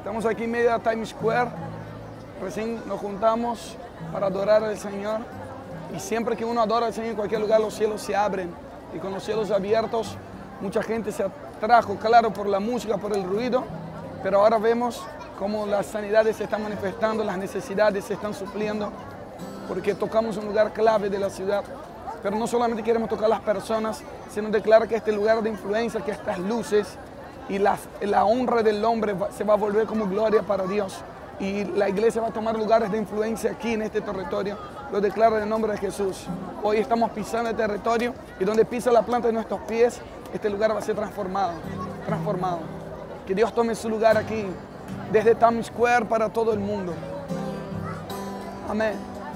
Estamos aquí en medio de Times Square. Recién nos juntamos para adorar al Señor. Y siempre que uno adora al Señor en cualquier lugar, los cielos se abren. Y con los cielos abiertos, mucha gente se atrajo, claro, por la música, por el ruido. Pero ahora vemos cómo las sanidades se están manifestando, las necesidades se están supliendo, porque tocamos un lugar clave de la ciudad. Pero no solamente queremos tocar las personas, sino declarar que este lugar de influencia, que estas luces y la honra del hombre se va a volver como gloria para Dios. Y la iglesia va a tomar lugares de influencia aquí en este territorio. Lo declaro en el nombre de Jesús. Hoy estamos pisando el territorio y donde pisa la planta de nuestros pies, este lugar va a ser transformado. Que Dios tome su lugar aquí, desde Times Square para todo el mundo. Amén.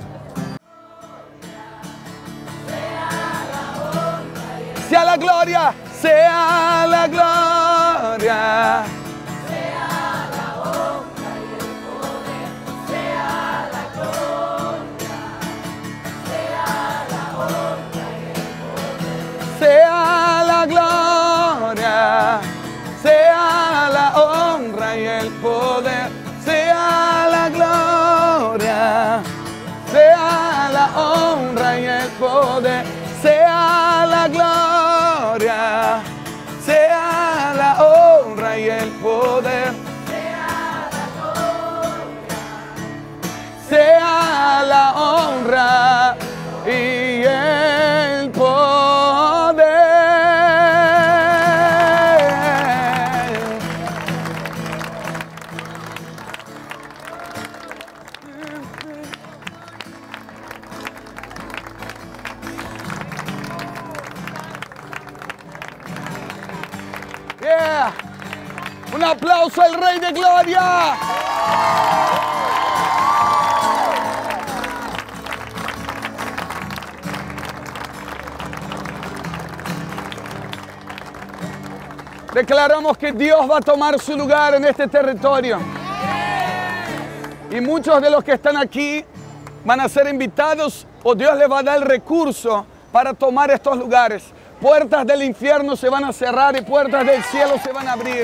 Sea la gloria, sea la gloria. Sea la gloria, sea la honra y el poder, sea la gloria, sea la honra y el poder, sea la gloria, sea la honra y el poder, sea la honra y el poder. Yeah. Un aplauso al Rey de Gloria. Declaramos que Dios va a tomar su lugar en este territorio. Y muchos de los que están aquí van a ser invitados o Dios les va a dar el recurso para tomar estos lugares. Puertas del infierno se van a cerrar y puertas del cielo se van a abrir.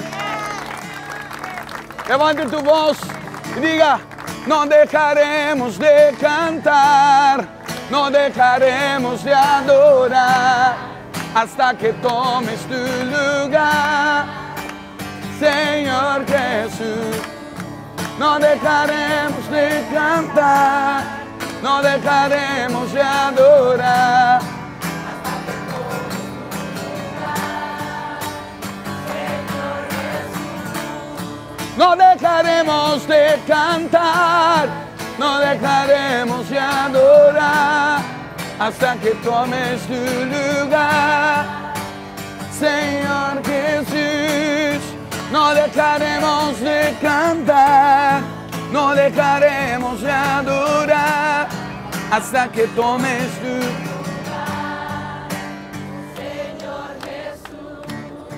Levante tu voz y diga: no dejaremos de cantar, no dejaremos de adorar, hasta que tomes tu lugar, Señor Jesús. No dejaremos de cantar, no dejaremos de adorar. No dejaremos de cantar, no dejaremos de adorar, hasta que tomes tu lugar, Señor Jesús. No dejaremos de cantar, no dejaremos de adorar, hasta que tomes tu lugar, Señor Jesús.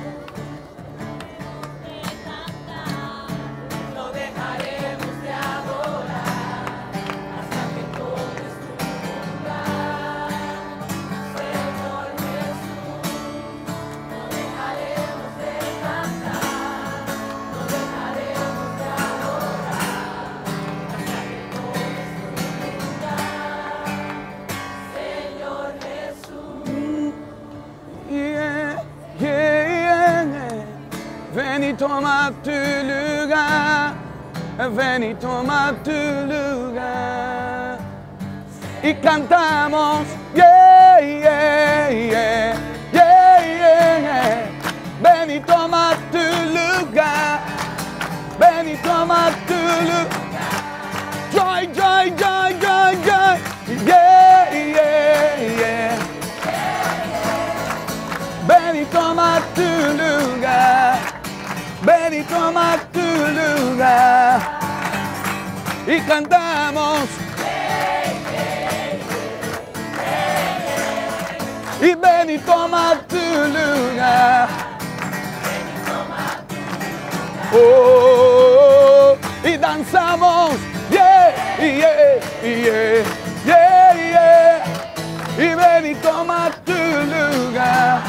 No dejaremos de adorar, hasta que tomes tu lugar, Señor Jesús. No dejaremos de cantar, no dejaremos de adorar, hasta que tomes tu lugar, Señor Jesús. Yeah, yeah, yeah. Ven y toma tu lugar, ven y toma tu lugar. Y cantamos, yeah, yeah, yeah, yeah, yeah, yeah. Ven y toma tu lugar, ven y toma tu lugar. Joy, joy, joy, joy, joy, yeah, yeah, yeah. Ven y toma tu lugar, ven y toma tu lugar. Y cantamos, y ven y toma tu lugar. Oh, y danzamos, yeah, yeah, yeah, yeah, yeah. Y ven y toma tu lugar.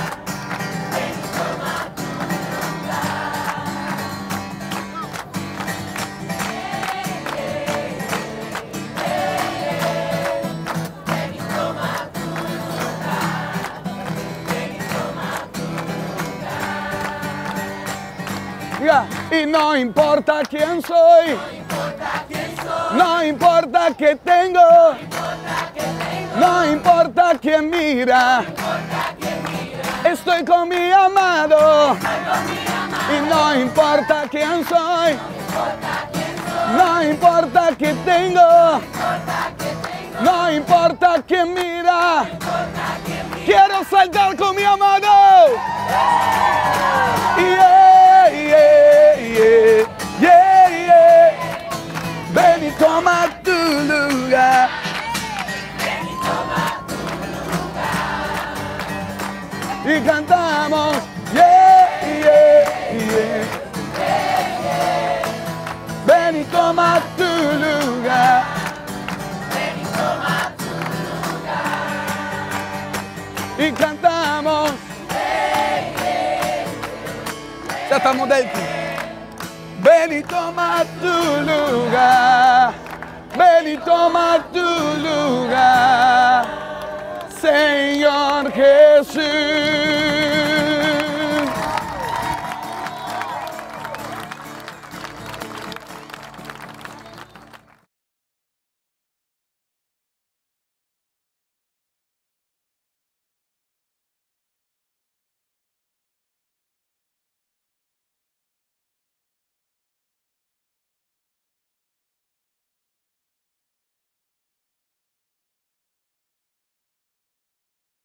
Diga, y no importa quién soy, no importa qué tengo, no importa quién mira, estoy con mi amado. Y no importa quién soy, no importa qué tengo, no importa quién mira, quiero saltar con mi amado. Yeah, yeah, yeah, yeah, yeah. Ven y toma tu lugar. Y cantamos, yeah, yeah, yeah. Ven y toma tu lugar. Ven y toma tu lugar. Y cantamos, ya estamos dentro. Ven y toma tu lugar. Ven y toma tu lugar, Señor Jesús.